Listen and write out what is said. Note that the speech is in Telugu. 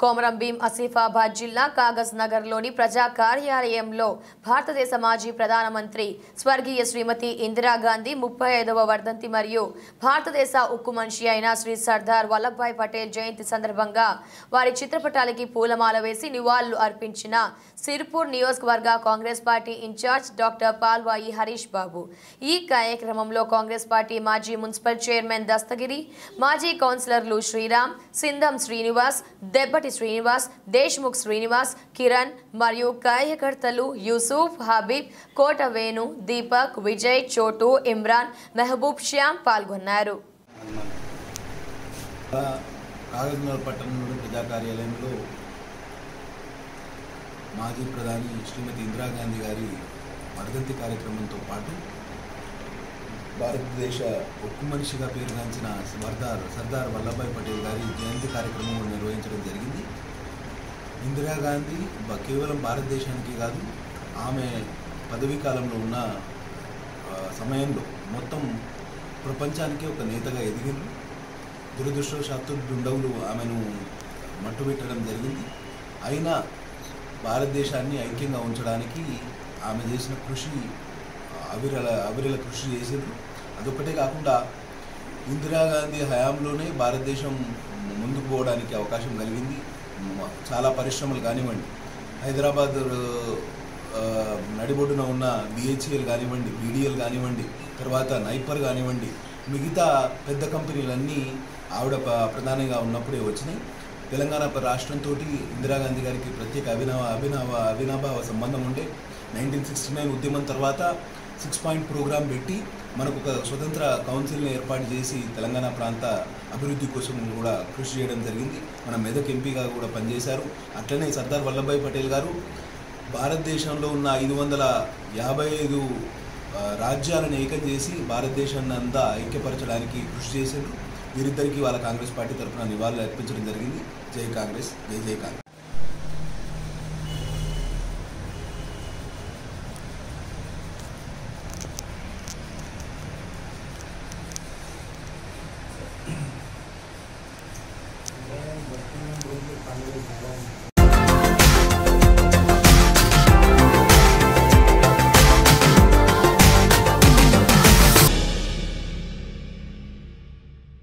కొమరం భీం ఆసిఫాబాద్ జిల్లా కాగజ్ నగర్లోని ప్రజా కార్యాలయంలో భారతదేశ మాజీ ప్రధానమంత్రి స్వర్గీయ శ్రీమతి ఇందిరాగాంధీ 35వ వర్ధంతి మరియు భారతదేశ ఉక్కు మనిషి అయిన శ్రీ సర్దార్ వల్లభాయ్ పటేల్ జయంతి సందర్భంగా వారి చిత్రపటాలకి పూలమాల వేసి నివాళులు అర్పించిన సిర్పూర్ నియోజకవర్గ Congress party incharge doctor Palvai Harish Babu. ఈ కార్యక్రమంలో కాంగ్రెస్ పార్టీ మాజీ మున్సిపల్ చైర్మన్ దస్తగిరి, మాజీ కౌన్సిలర్లు శ్రీరామ్, సింధం శ్రీనివాస్, దెబ్బటి శ్రీనివాస్, దేశ్ముఖ్ శ్రీనివాస్, కిరణ్ మరియు కార్యకర్తలు యూసుఫ్, హబీబ్, కోట వేణు, దీపక్, విజయ్, చోటు, ఇమ్రాన్, మెహబూబ్, శ్యామ్ పాల్గొన్నారు। కాగజ్నగర్ పట్టణంలోని ప్రజా కార్యాలయంలో మాజీ ప్రధాని శ్రీమతి ఇందిరాగాంధీ గారి వర్ధంతి కార్యక్రమంతో పాటు భారతదేశ ఉక్కు మనిషిగా పేరుగాంచిన సర్దార్ వల్లభాయ్ పటేల్ గారి జయంతి కార్యక్రమం నిర్వహించడం జరిగింది। ఇందిరాగాంధీ కేవలం భారతదేశానికి కాదు, ఆమె పదవీ కాలంలో ఉన్న సమయంలో మొత్తం ప్రపంచానికి ఒక నేతగా ఎదిగింది। దురదృష్టవశాత్తు దుండగులు ఆమెను మట్టుబెట్టడం జరిగింది। అయినా భారతదేశాన్ని ఐక్యంగా ఉంచడానికి ఆమె చేసిన కృషి అవిరల కృషి చేసింది। అదొక్కటే కాకుండా ఇందిరాగాంధీ హయాంలోనే భారతదేశం ముందుకు పోవడానికి అవకాశం కలిగింది। చాలా పరిశ్రమలు కానివ్వండి, హైదరాబాద్ నడిబొడ్డున ఉన్న BHEL కానివ్వండి, BDL కానివ్వండి, తర్వాత నైపర్ కానివ్వండి, మిగతా పెద్ద కంపెనీలన్నీ ఆవిడ ప్రధానిగా ఉన్నప్పుడే వచ్చినాయి। తెలంగాణ రాష్ట్రంతో ఇందిరాగాంధీ గారికి ప్రత్యేక అవినాభావ సంబంధం ఉండే 1969 ఉద్యమం తర్వాత 6 పాయింట్ ప్రోగ్రాం పెట్టి మనకు ఒక స్వతంత్ర కౌన్సిల్ని ఏర్పాటు చేసి తెలంగాణ ప్రాంత అభివృద్ధి కోసం కూడా కృషి చేయడం జరిగింది। మన మెదక్ ఎంపీగా కూడా పనిచేశారు। అట్లనే సర్దార్ వల్లభాయ్ పటేల్ గారు భారతదేశంలో ఉన్న 555 రాజ్యాలను ఏకం చేసి భారతదేశాన్ని అంతా ఐక్యపరచడానికి కృషి చేశారు। వీరిద్దరికీ వాళ్ళ కాంగ్రెస్ పార్టీ తరఫున నివాళులు అర్పించడం జరిగింది। జై కాంగ్రెస్, జై జై కాంగ్రెస్।